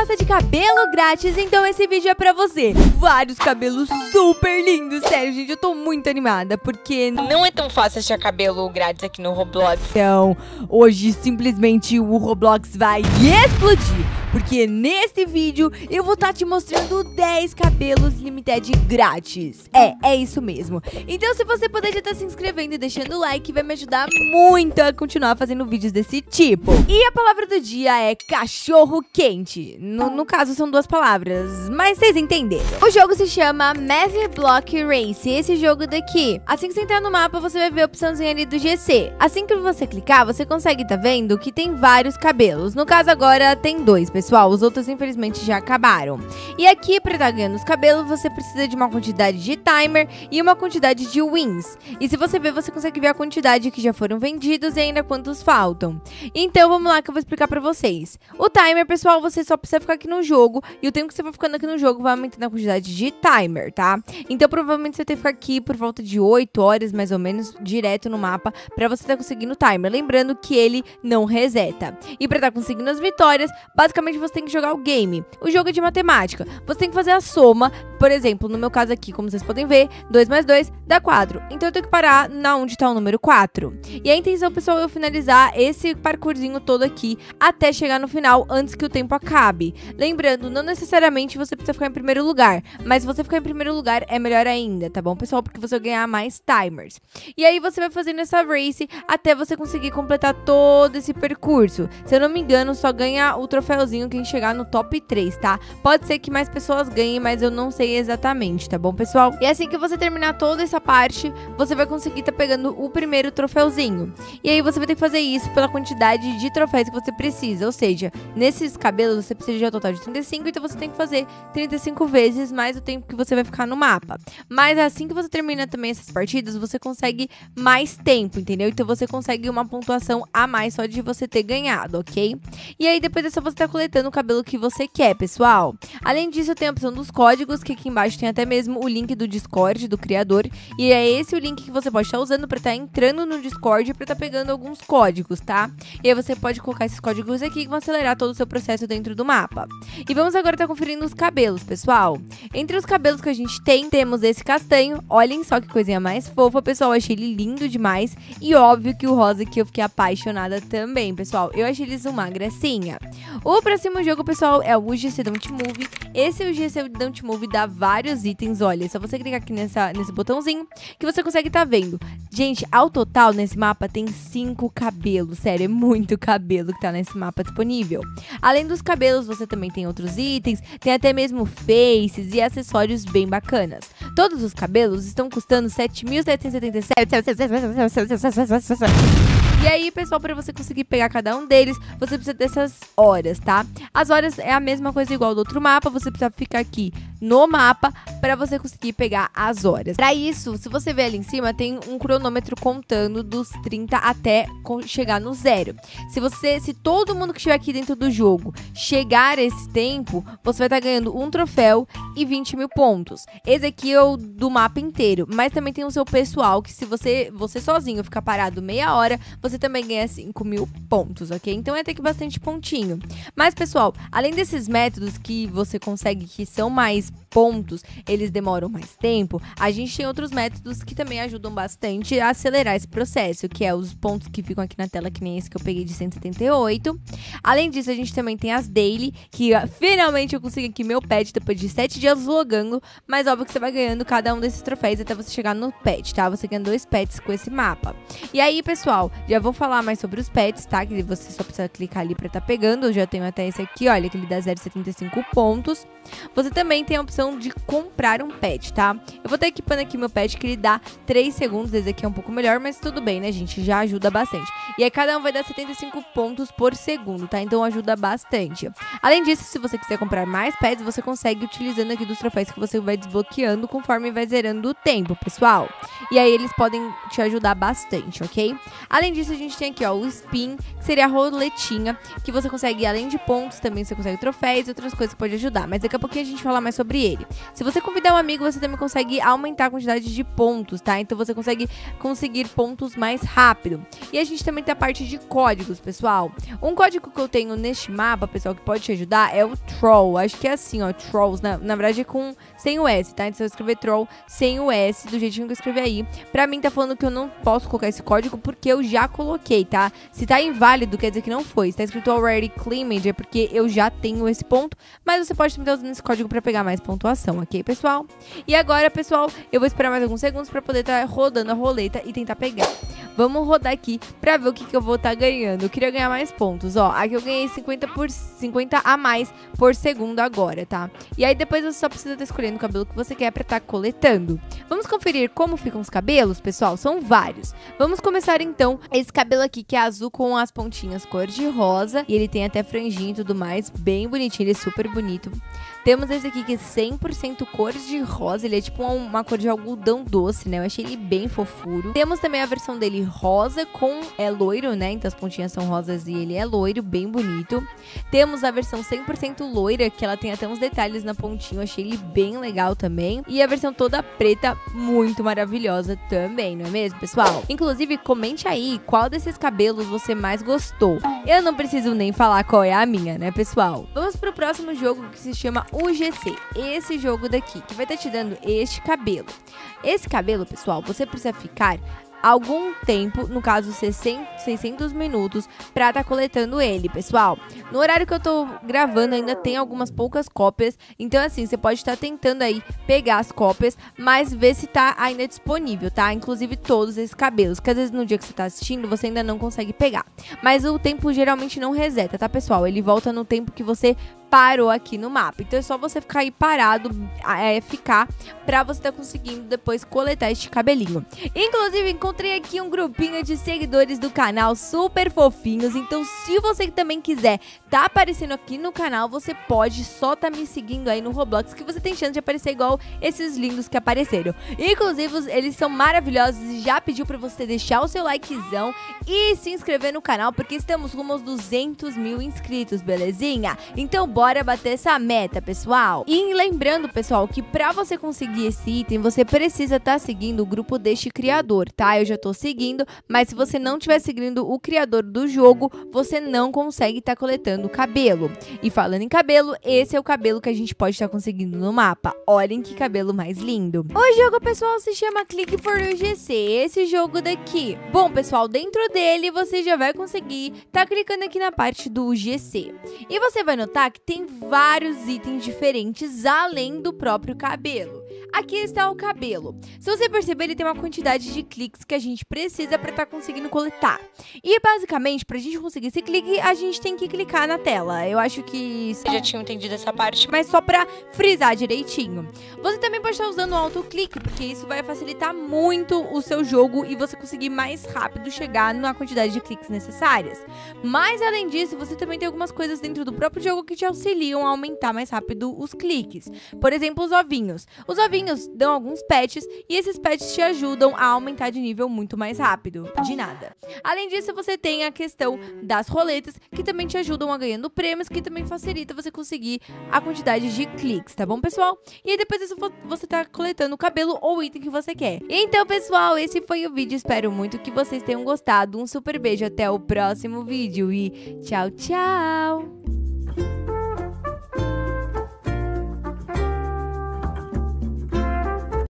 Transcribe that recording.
gosta de cabelo grátis, então esse vídeo é pra você. Vários cabelos super lindos, sério, gente, eu tô muito animada, porque não é tão fácil achar cabelo grátis aqui no Roblox. Então, hoje simplesmente o Roblox vai explodir, porque nesse vídeo eu vou estar te mostrando 10 cabelos limited grátis. É isso mesmo. Então, se você puder já estar se inscrevendo e deixando o like, vai me ajudar muito a continuar fazendo vídeos desse tipo. E a palavra do dia é cachorro quente. No caso, são duas palavras, mas vocês entenderam. O jogo se chama Math Block Race, esse jogo daqui. Assim que você entrar no mapa, você vai ver a opçãozinha ali do GC. Assim que você clicar, você consegue tá vendo que tem vários cabelos. No caso, agora tem 2, pessoal. Os outros, infelizmente, já acabaram. E aqui, pra estar ganhando os cabelos, você precisa de uma quantidade de timer e uma quantidade de wins. E se você ver, você consegue ver a quantidade que já foram vendidos e ainda quantos faltam. Então, vamos lá que eu vou explicar pra vocês. O timer, pessoal, você só precisa ficar aqui no jogo. E o tempo que você for ficando aqui no jogo vai aumentando a quantidade de timer, tá? Então, provavelmente, você tem que ficar aqui por volta de 8 horas, mais ou menos, direto no mapa, pra você estar conseguindo o timer. Lembrando que ele não reseta. E pra estar conseguindo as vitórias, basicamente, você tem que jogar o game. O jogo é de matemática. Você tem que fazer a soma. Por exemplo, no meu caso aqui, como vocês podem ver, 2 mais 2 dá 4. Então, eu tenho que parar na onde tá o número 4. E a intenção, pessoal, é eu finalizar esse parkourzinho todo aqui até chegar no final, antes que o tempo acabe. Lembrando, não necessariamente você precisa ficar em primeiro lugar, mas se você ficar em primeiro lugar é melhor ainda, tá bom, pessoal? Porque você vai ganhar mais timers. E aí você vai fazendo essa race até você conseguir completar todo esse percurso. Se eu não me engano, só ganha o troféuzinho quem chegar no top 3, tá? Pode ser que mais pessoas ganhem, mas eu não sei exatamente, tá bom, pessoal? E assim que você terminar toda essa parte, você vai conseguir tá pegando o primeiro troféuzinho. E aí você vai ter que fazer isso pela quantidade de troféus que você precisa, ou seja, nesses cabelos você precisa de um total de 35, então você tem que fazer 35 vezes mais o tempo que você vai ficar no mapa. Mas assim que você termina também essas partidas, você consegue mais tempo, entendeu? Então você consegue uma pontuação a mais só de você ter ganhado, ok? E aí depois é só você estar coletando o cabelo que você quer, pessoal. Além disso, tem a opção dos códigos, que aqui embaixo tem até mesmo o link do Discord do criador, e é esse o link que você pode estar usando para estar entrando no Discord para estar pegando alguns códigos, tá? E aí você pode colocar esses códigos aqui que vão acelerar todo o seu processo dentro do mapa. E vamos agora estar conferindo os cabelos, pessoal. Entre os cabelos que a gente tem, temos esse castanho. Olhem só que coisinha mais fofa, pessoal. Eu achei ele lindo demais. E óbvio que o rosa aqui eu fiquei apaixonada também, pessoal. Eu achei eles uma gracinha. O próximo jogo, pessoal, é o UGC Don't Move. Esse UGC Don't Move dá vários itens. Olha, é só você clicar aqui nesse botãozinho que você consegue estar vendo. Gente, ao total nesse mapa tem 5 cabelos. Sério, é muito cabelo que tá nesse mapa disponível. Além dos cabelos, você também tem outros itens, tem até mesmo faces e acessórios bem bacanas. Todos os cabelos estão custando 7.777. E aí, pessoal, para você conseguir pegar cada um deles, você precisa dessas horas, tá? As horas é a mesma coisa igual do outro mapa, você precisa ficar aqui no mapa para você conseguir pegar as horas. Para isso, se você ver ali em cima, tem um cronômetro contando dos 30 até chegar no 0. Se todo mundo que estiver aqui dentro do jogo chegar a esse tempo, você vai estar ganhando um troféu e 20 mil pontos. Esse aqui é o do mapa inteiro, mas também tem o seu pessoal, que se você sozinho ficar parado meia hora, você também ganha 5 mil pontos, ok? Então é até que bastante pontinho. Mas, pessoal, além desses métodos que você consegue, que são mais pontos, eles demoram mais tempo, a gente tem outros métodos que também ajudam bastante a acelerar esse processo, que é os pontos que ficam aqui na tela, que nem esse que eu peguei de 178. Além disso, a gente também tem as daily, que finalmente eu consegui aqui meu pet depois de 7 dias logando, mas óbvio que você vai ganhando cada um desses troféus até você chegar no pet, tá? Você ganha 2 pets com esse mapa. E aí, pessoal, já vou falar mais sobre os pets, tá? Que você só precisa clicar ali pra tá pegando. Eu já tenho até esse aqui, olha, que ele dá 0,75 pontos. Você também tem a opção de comprar um pet, tá? Eu vou estar equipando aqui meu pet, que ele dá 3 segundos. Esse aqui é um pouco melhor, mas tudo bem, né, gente? Já ajuda bastante. E aí cada um vai dar 75 pontos por segundo, tá? Então ajuda bastante. Além disso, se você quiser comprar mais pets, você consegue utilizando aqui dos troféus que você vai desbloqueando conforme vai zerando o tempo, pessoal. E aí eles podem te ajudar bastante, ok? Além disso, a gente tem aqui, ó, o spin, que seria a roletinha, que você consegue, além de pontos, também você consegue troféus e outras coisas que pode ajudar. Mas daqui a pouquinho a gente fala mais sobre sobre ele. Se você convidar um amigo, você também consegue aumentar a quantidade de pontos, tá? Então você consegue conseguir pontos mais rápido. E a gente também tem a parte de códigos, pessoal. Um código que eu tenho neste mapa, pessoal, que pode te ajudar é o Troll. Acho que é assim, ó, Trolls, na verdade é sem o S, tá? Então você vai escrever Troll sem o S, do jeitinho que eu escrevi aí. Pra mim tá falando que eu não posso colocar esse código porque eu já coloquei, tá? Se tá inválido, quer dizer que não foi. Se tá escrito already claimed, é porque eu já tenho esse ponto, mas você pode também estar usando esse código pra pegar mais pontuação, ok, pessoal? E agora, pessoal, eu vou esperar mais alguns segundos pra poder estar rodando a roleta e tentar pegar. Vamos rodar aqui pra ver o que eu vou estar ganhando. Eu queria ganhar mais pontos, ó. Aqui eu ganhei 50 a mais por segundo agora, tá? E aí depois você só precisa estar escolhendo o cabelo que você quer pra estar coletando. Vamos conferir como ficam os cabelos, pessoal? São vários. Vamos começar então esse cabelo aqui que é azul com as pontinhas cor de rosa. E ele tem até franjinha e tudo mais, bem bonitinho, ele é super bonito. Temos esse aqui que é 100% cor de rosa, ele é tipo uma cor de algodão doce, né? Eu achei ele bem fofuro. Temos também a versão dele rosa com loiro, né? Então as pontinhas são rosas e ele é loiro, bem bonito. Temos a versão 100% loira, que ela tem até uns detalhes na pontinha, eu achei ele bem legal também. E a versão toda preta, muito maravilhosa também, não é mesmo, pessoal? Inclusive, comente aí qual desses cabelos você mais gostou. Eu não preciso nem falar qual é a minha, né, pessoal? Vamos pro próximo jogo que se chama UGC. Esse jogo daqui, que vai estar te dando este cabelo. Esse cabelo, pessoal, você precisa ficar algum tempo, no caso 600 minutos, pra tá coletando ele, pessoal. No horário que eu tô gravando ainda tem algumas poucas cópias, então assim, você pode estar tentando aí pegar as cópias, mas ver se tá ainda disponível, tá? Inclusive todos esses cabelos, que às vezes no dia que você tá assistindo, você ainda não consegue pegar. Mas o tempo geralmente não reseta, tá, pessoal? Ele volta no tempo que você parou aqui no mapa. Então é só você ficar aí parado, pra você tá conseguindo depois coletar este cabelinho. Inclusive, encontrei aqui um grupinho de seguidores do canal super fofinhos. Então, se você também quiser tá aparecendo aqui no canal, você pode só tá me seguindo aí no Roblox, que você tem chance de aparecer igual esses lindos que apareceram. Inclusive, eles são maravilhosos e já pediu pra você deixar o seu likezão e se inscrever no canal, porque estamos rumo aos 200 mil inscritos, belezinha? Então, bora bater essa meta, pessoal. E lembrando, pessoal, que pra você conseguir esse item, você precisa estar seguindo o grupo deste criador, tá? Eu já tô seguindo, mas se você não estiver seguindo o criador do jogo, você não consegue estar coletando o cabelo. E falando em cabelo, esse é o cabelo que a gente pode estar conseguindo no mapa. Olhem que cabelo mais lindo. O jogo, pessoal, se chama Click for UGC, esse jogo daqui. Bom, pessoal, dentro dele você já vai conseguir tá clicando aqui na parte do UGC. E você vai notar que tem vários itens diferentes além do próprio cabelo. Aqui está o cabelo. Se você perceber, ele tem uma quantidade de cliques que a gente precisa para estar conseguindo coletar. E basicamente, para a gente conseguir esse clique, a gente tem que clicar na tela. Eu acho que Eu já tinha entendido essa parte. mas só para frisar direitinho. Você também pode estar usando o autoclique, porque isso vai facilitar muito o seu jogo e você conseguir mais rápido chegar na quantidade de cliques necessárias. Mas além disso, você também tem algumas coisas dentro do próprio jogo que te auxiliam a aumentar mais rápido os cliques. Por exemplo, os ovinhos. Os ovinhos dão alguns patches e esses patches te ajudam a aumentar de nível muito mais rápido. De nada. Além disso, você tem a questão das roletas, que também te ajudam a ganhando prêmios, que também facilita você conseguir a quantidade de cliques, tá bom, pessoal? E aí depois disso, você tá coletando o cabelo ou o item que você quer. Então, pessoal, esse foi o vídeo. Espero muito que vocês tenham gostado. Um super beijo, até o próximo vídeo e tchau, tchau!